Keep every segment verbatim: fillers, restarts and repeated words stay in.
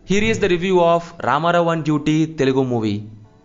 Here is the review of Rama Rao On Duty Telugu movie.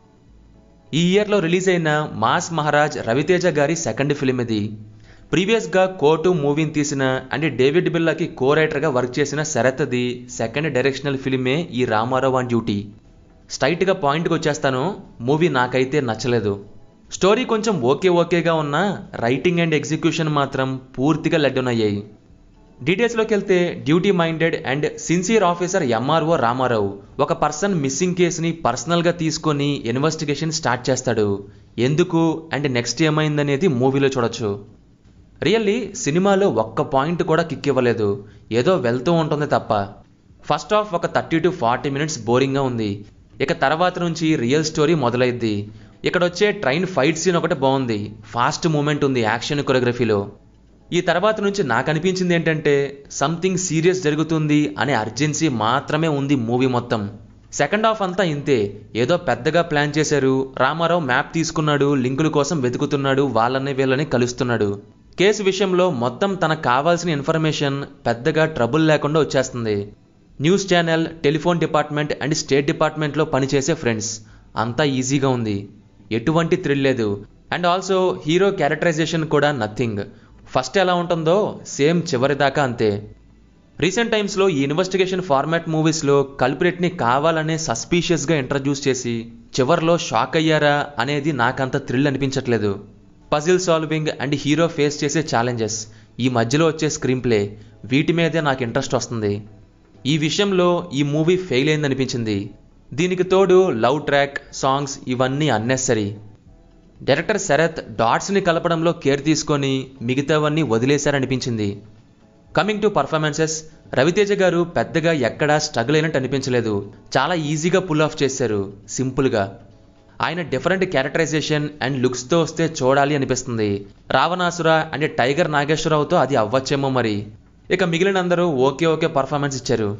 ఈ year లో release అయిన mass Maharaj Ravi Teja గారి second film ఇది. Previous గా కోర్టు మూవీని తీసిన అండ్ డేవిడ్ బిల్లాకి కో రైటర్ గా వర్క్ చేసిన శరత్ ది సెకండ్ డైరెక్షనల్ ఫిల్మే ఈ Rama Rao on duty. Straight గా పాయింట్కి వచ్చేస్తాను, మూవీ నాకైతే నచ్చలేదు. స్టోరీ కొంచెం ఓకే ఓకేగా ఉన్నా రైటింగ్ అండ్ ఎగ్జిక్యూషన్ మాత్రం పూర్తిగా లెడ్డొనయ్యాయి. డీటెయిల్స్లోకి వెళ్తే duty minded and sincere officer MRO Ramarao ఒక పర్సన్ మిస్సింగ్ కేసుని పర్సనల్గా తీసుకొని ఇన్వెస్టిగేషన్ స్టార్ట్ చేస్తాడు. ఎందుకు అండ్ నెక్స్ట్ ఏమైందనేది మూవీలో చూడొచ్చు. రియల్లీ సినిమాలో ఒక్క పాయింట్ కూడా కిక్ ఇవ్వలేదు, ఏదో వెళ్తూ ఉంటుంది తప్ప. ఫస్ట్ హాఫ్ ఒక థర్టీ టు ఫార్టీ మినిట్స్ బోరింగ్గా ఉంది. ఇక తర్వాత నుంచి రియల్ స్టోరీ మొదలైద్ది. ఇక్కడ వచ్చే ట్రైన్ ఫైట్ సీన్ ఒకటి బాగుంది, ఫాస్ట్ మూమెంట్ ఉంది యాక్షన్ కొరియోగ్రఫీలో. ఈ తర్వాత నుంచి నాకు అనిపించింది ఏంటంటే సంథింగ్ సీరియస్ జరుగుతుంది అనే అర్జెన్సీ మాత్రమే ఉంది మూవీ మొత్తం. సెకండ్ హాఫ్ అంతా ఇంతే, ఏదో పెద్దగా ప్లాన్ చేశారు. రామారావు మ్యాప్ తీసుకున్నాడు, లింకుల కోసం వెతుకుతున్నాడు, వాళ్ళని వీళ్ళని కలుస్తున్నాడు. కేసు విషయంలో మొత్తం తనకు కావాల్సిన ఇన్ఫర్మేషన్ పెద్దగా ట్రబుల్ లేకుండా వచ్చేస్తుంది. News channel, telephone department and state డిపార్ట్మెంట్లో పనిచేసే ఫ్రెండ్స్, అంతా ఈజీగా ఉంది, ఎటువంటి థ్రిల్ లేదు. అండ్ ఆల్సో హీరో క్యారెక్టరైజేషన్ కూడా నథింగ్. ఫస్ట్ ఎలా ఉంటుందో సేమ్ చివరి దాకా అంతే. రీసెంట్ టైమ్స్లో ఈ ఇన్వెస్టిగేషన్ ఫార్మాట్ మూవీస్లో కల్ప్రిట్ని కావాలనే సస్పీషియస్గా ఇంట్రడ్యూస్ చేసి చివర్లో షాక్ అయ్యారా అనేది నాకంత థ్రిల్ అనిపించట్లేదు. Puzzle solving and hero face చేసే ఛాలెంజెస్, ఈ మధ్యలో వచ్చే స్క్రీన్ ప్లే, వీటి మీదే నాకు ఇంట్రెస్ట్ వస్తుంది. ఈ విషయంలో ఈ మూవీ ఫెయిల్ అయిందనిపించింది. దీనికి తోడు లవ్ ట్రాక్, సాంగ్స్ ఇవన్నీ అన్నెసరీ. డైరెక్టర్ శరత్ డాట్స్ని కలపడంలో కేర్ తీసుకొని మిగతావన్నీ వదిలేశారనిపించింది. కమింగ్ టు పర్ఫార్మెన్సెస్, రవితేజ గారు పెద్దగా ఎక్కడా స్ట్రగుల్ అయినట్టు అనిపించలేదు. చాలా ఈజీగా పుల్ ఆఫ్ చేశారు, సింపుల్గా. ఆయన డిఫరెంట్ క్యారెక్టరైజేషన్ అండ్ లుక్స్తో వస్తే చూడాలి అనిపిస్తుంది. రావణాసుర అండ్ టైగర్ నాగేశ్వరరావుతో అది అవ్వచ్చేమో మరి. ఇక మిగిలిన అందరూ ఓకే ఓకే పర్ఫార్మెన్స్ ఇచ్చారు.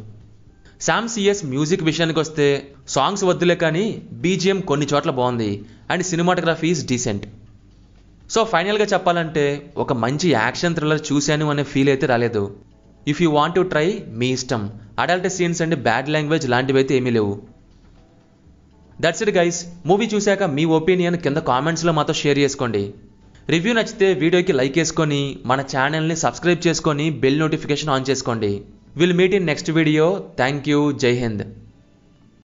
శామ్ సిఎస్ మ్యూజిక్ విషయానికి వస్తే సాంగ్స్ వద్దులే కానీ బీజిఎం కొన్ని చోట్ల బాగుంది and cinematography is decent. So ఫైనల్గా చెప్పాలంటే ఒక మంచి యాక్షన్ థ్రిల్లర్ చూశాను అనే ఫీల్ అయితే రాలేదు. If you want to try, మీ ఇష్టం. Adult scenes and bad language లాంటివి అయితే ఏమీ లేవు. That's it guys. మూవీ చూశాక మీ ఒపీనియన్ కింద కామెంట్స్లో మాతో షేర్ చేసుకోండి. రివ్యూ నచ్చితే వీడియోకి లైక్ వేసుకొని మన ఛానల్ని సబ్స్క్రైబ్ చేసుకొని బెల్ నోటిఫికేషన్ ఆన్ చేసుకోండి. We'll meet in next video. Thank you. Jai Hind.